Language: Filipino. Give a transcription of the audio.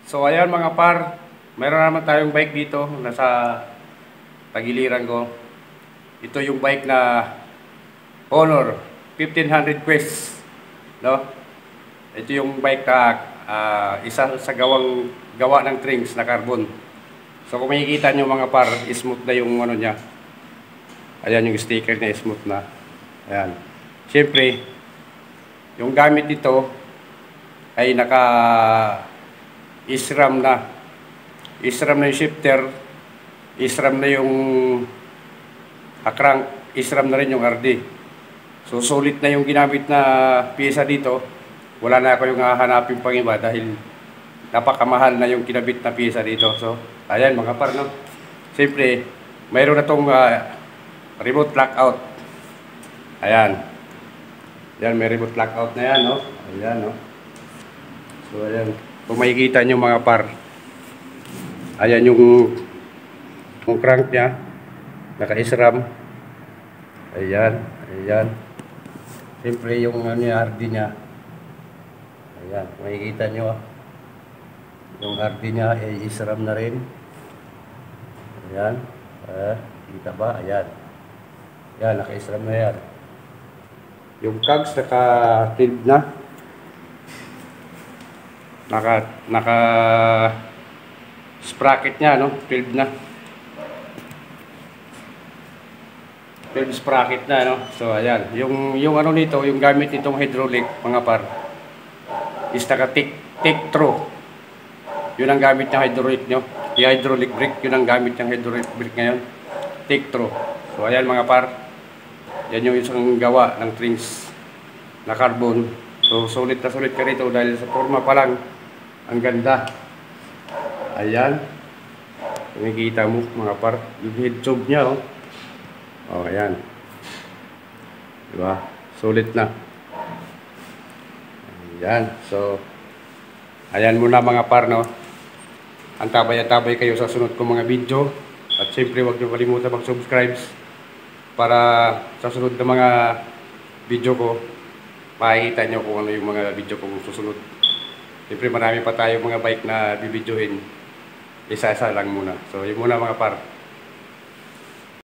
So ayan mga par, mayroon naman tayong bike dito nasa tagiliran ko. Ito yung bike na Honor 1500 Quest, no? Ito yung bike na isa sa gawa ng Trinx na carbon. So kung makikita nyo mga par, smooth na yung ano niya. Ayan yung sticker niya, smooth na. Ayan. Siyempre, yung gamit nito ay naka SRAM na. SRAM na yung shifter, SRAM na yung crank, SRAM na rin yung RD. So sulit na yung ginamit na pyesa dito. Wala na ako yung hahanapin pang iba dahil napakamahal na yung kinabit na pyesa dito. So ayan mga par, no? Siyempre, mayroon na tong remote lockout. Ayan. Ayan, may remote lockout na yan, no? Ayan, no? So ayan. Kung makikita nyo mga par, ayan yung crank nya, naka-SRAM. Ayan, ayan. Siyempre yung RD nya, ayan, makikita nyo yung RD nya ay SRAM na rin. Ayan, kita ba? Ayan, ayan, naka-SRAM na yan. Yung cogs naka-tilt na, naka sprocket nya, no? 12 na. 12 sprocket na, no? So ayan, yung ano nito, yung gamit nitong hydraulic mga par is naka Tektro. Yun ang gamit ng hydraulic nyo. Yung hydraulic brake, yun ang gamit ng hydraulic brake ngayon. Tektro. So ayan mga par, yan yung isang gawa ng Trinx na carbon. So sulit na sulit ka rito dahil sa forma pa lang ang ganda. Ayan. Nakikita mo mga par, yung head tube nya, oh. Oh, ayan. Diba? Sulit na. Ayan. So ayan muna mga par, no? Antabay-antabay kayo sa sunod kong mga video. At siyempre huwag niyo kalimutan mag-subscribe para sa sunod na mga video ko makikita nyo kung ano yung mga video kong susunod. Siyempre marami pa tayo mga bike na bibidyohin. Isa-isa lang muna. So yun muna mga par.